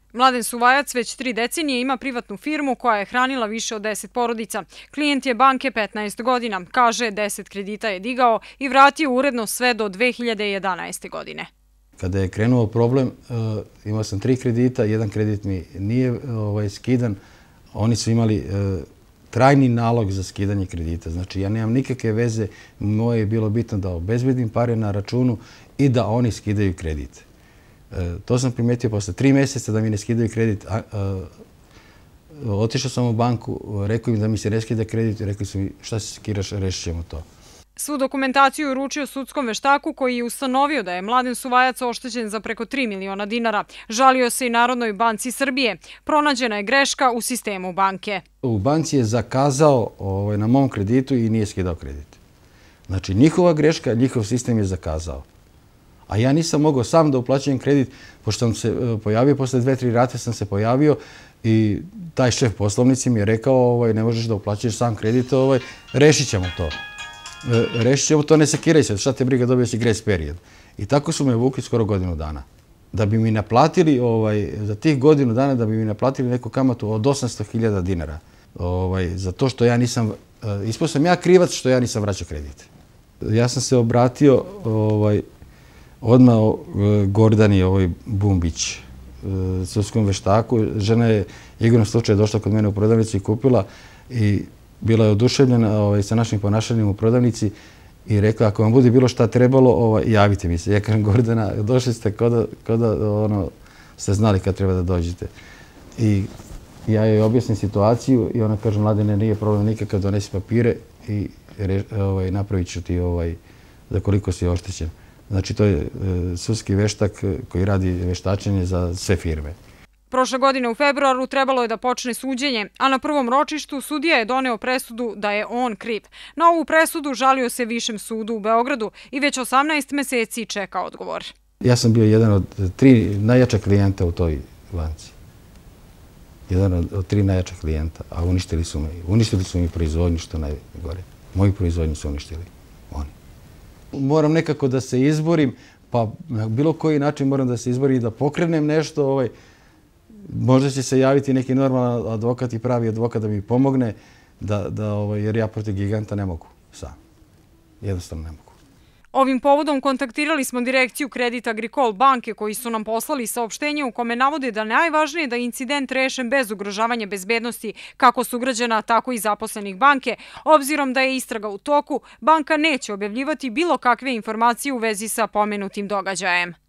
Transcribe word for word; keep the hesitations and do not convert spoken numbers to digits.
Mladen Suvajac već tri decenije ima privatnu firmu koja je hranila više od deset porodica. Klijent je banke petnaest godina. Kaže, deset kredita je digao i vratio uredno sve do dve hiljade jedanaeste. godine. Kada je krenuo problem, imao sam tri kredita, jedan kredit mi nije skidan. Oni su imali trajni nalog za skidanje kredita. Znači, ja nemam nikakve veze. Moje je bilo bitno da obezbedim pare na računu i da oni skidaju kredite. To sam primetio posle tri mjeseca da mi ne skidaju kredit. Otišao sam u banku, rekao im da mi se ne skida kredit i rekli su mi šta se skiraš, rešit ćemo to. Svu dokumentaciju je uručio sudskom veštaku koji je ustanovio da je Mladen Suvajac oštećen za preko tri miliona dinara. Žalio se i Narodnoj banci Srbije. Pronađena je greška u sistemu banke. U banci je zakazao na mom kreditu i nije skidao kredit. Znači, njihova greška, njihov sistem je zakazao. A ja nisam mogao sam da uplaćujem kredit, pošto sam se pojavio, posle dve, tri rate sam se pojavio i taj šef poslovnici mi je rekao ne možeš da uplaćuješ sam kredit, rešit ćemo to. Rešit ćemo to, ne sekiraj se, šta te briga, dobio si grace period. I tako su me vukli skoro godinu dana. Da bi mi naplatili, za tih godinu dana, da bi mi naplatili neku kamatu od osamsto hiljada dinara. Za to što ja nisam, ispao sam ja krivac što ja nisam vraćao kredit. Ja sam se obratio odmah Gordani Bumbić, sudskom veštaku. Žena je igrom slučaja došla kod mene u prodavnicu i kupila i bila je oduševljena sa našim ponašanjem u prodavnici i rekla ako vam bude bilo šta trebalo, javite mi se. Ja kažem, Gordana, došli ste kao da ste znali kad treba da dođete. I ja joj objasnim situaciju i ona kaže, Mladene, nije problem nikakav, donesi papire i napravit ću ti za koliko si oštećen. Znači, to je sudski veštak koji radi veštačenje za sve firme. Prošle godine u februaru trebalo je da počne suđenje, a na prvom ročištu sudija je doneo presudu da je on kriv. Na ovu presudu žalio se Višem sudu u Beogradu i već osamnaest meseci čeka odgovor. Ja sam bio jedan od tri najjača klijenta u toj banci. Jedan od tri najjača klijenta, a uništili su me. Uništili su mi proizvodnju, što najgore. Moju proizvodnju su uništili oni. Moram nekako da se izborim, pa na bilo koji način moram da se izborim i da pokrenem nešto. Možda će se javiti neki normalan advokat i pravi advokat da mi pomogne, jer ja protiv giganta ne mogu sam. Jednostavno ne mogu. Ovim povodom kontaktirali smo direkciju Credit Agricole banke koji su nam poslali saopštenje u kome navode da najvažnije je da je incident rešen bez ugrožavanja bezbednosti kako sugrađana, tako i zaposlenih banke. Obzirom da je istraga u toku, banka neće objavljivati bilo kakve informacije u vezi sa pomenutim događajem.